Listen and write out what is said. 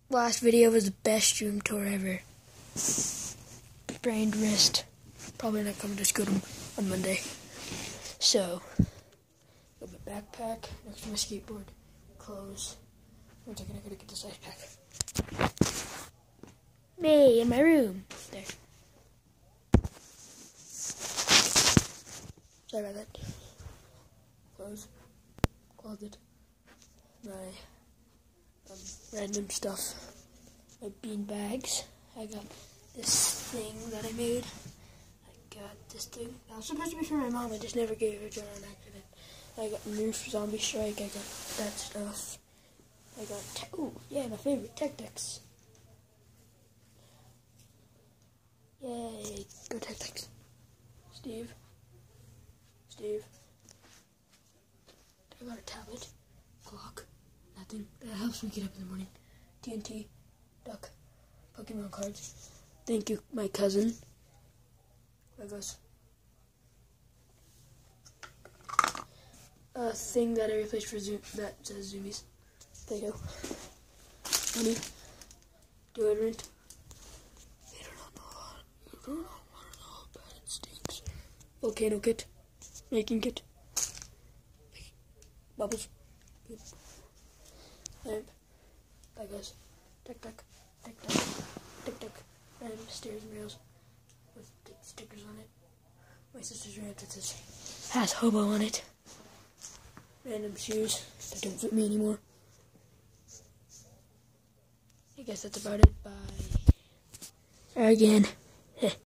last video was the best room tour ever. Sprained wrist. Probably not coming to school on Monday. So, got my backpack next to my skateboard. Clothes. 1 second, I gotta get this ice pack. Me in my room. There. Sorry about that. Clothes. Closet. My random stuff. My bean bags. I got this thing that I made. I got this thing. That was supposed to be for my mom. I just never gave it to her on accident. I got Nerf Zombie Strike. I got that stuff. I got, oh yeah, my favorite, Tech Decks. Yay, go Tech Decks. Steve. I got a tablet, clock, nothing. That helps me get up in the morning. TNT, duck, Pokemon cards. Thank you, my cousin. Legos. A thing that I replaced for Zoom that says Zoomies. Play-Doh. Honey. Deodorant. You do not know how bad it stinks. Volcano kit. Making kit. Bubbles. Lamp. Legos. Tic-tac. And stairs and rails with stickers on it. My sister's ramp that says has hobo on it. Random shoes that don't fit me anymore. I guess that's about it. Bye. Again.